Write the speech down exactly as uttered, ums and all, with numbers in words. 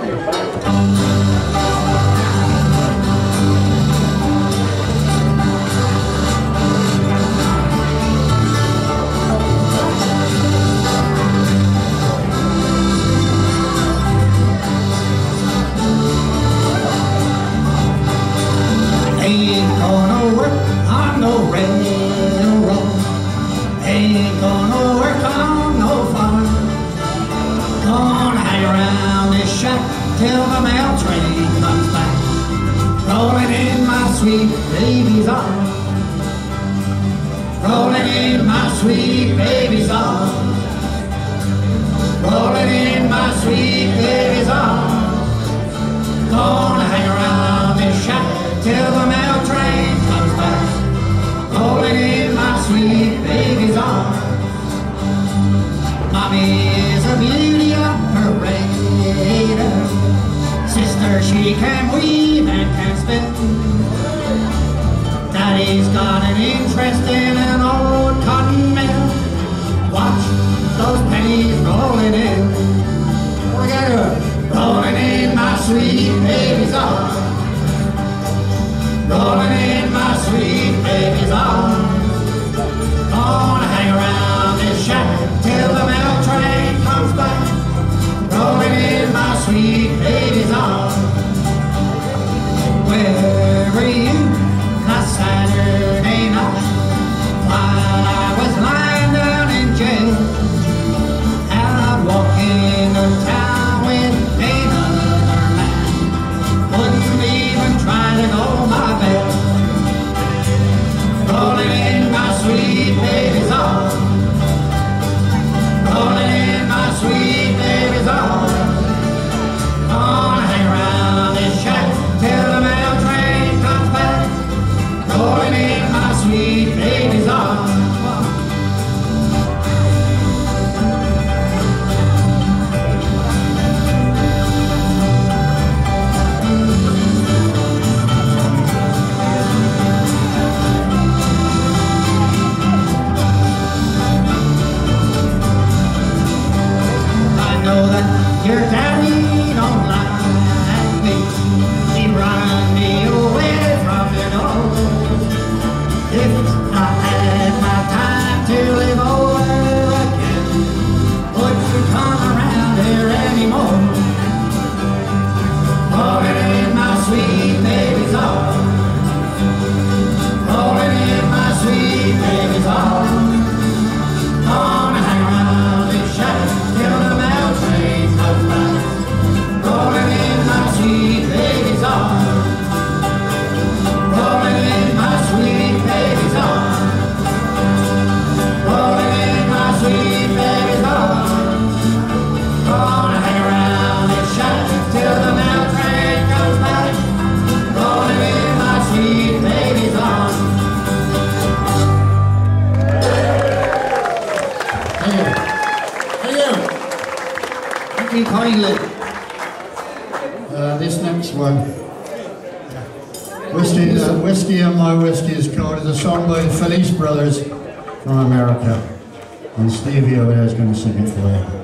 Till the mail train comes back, rolling in my sweet baby's arms, rolling in my sweet baby's arms, rolling in my sweet baby's arms. Gonna hang around this shack till the mail train comes back, rolling in my sweet baby's arms. Mommy is a beauty operator, sister, she can weave and can spin. Daddy's got an interest in an old cotton mill. Watch those pennies rolling in. Look at her, rolling in my sweet baby's arms, rolling in my sweet baby's arms. Gonna hang around this shack till the mail train comes back, rolling in my sweet baby's arms. Where were you last Saturday night while I was lying down in jail? Out walking the town with another man, wouldn't even try to go my best. Rolling in my sweet baby's arms, rolling in my sweet baby's arms. Gonna hang around this shack till the mail train comes back, rolling in my sweet baby's arms. I know that your daddy don't like me, he run me away from your nose. If I had my time to live over again, wouldn't come around here anymore. Rolling in my sweet baby's arms, rolling in my sweet baby's arms. Gonna hang around this shack till the mail train comes back, rolling in my sweet baby's arms, rolling in my sweet baby's arms, rolling in my sweet baby's arms. Gonna hang around this shack till the mail train comes back, rolling in my sweet baby's arms. Thank you. Thank you. Thank you kindly. Uh, this next one, Whiskey, uh, Whiskey and My Whiskey is called, is a song by the Felice Brothers from America. And Stevie over there is going to sing it for you.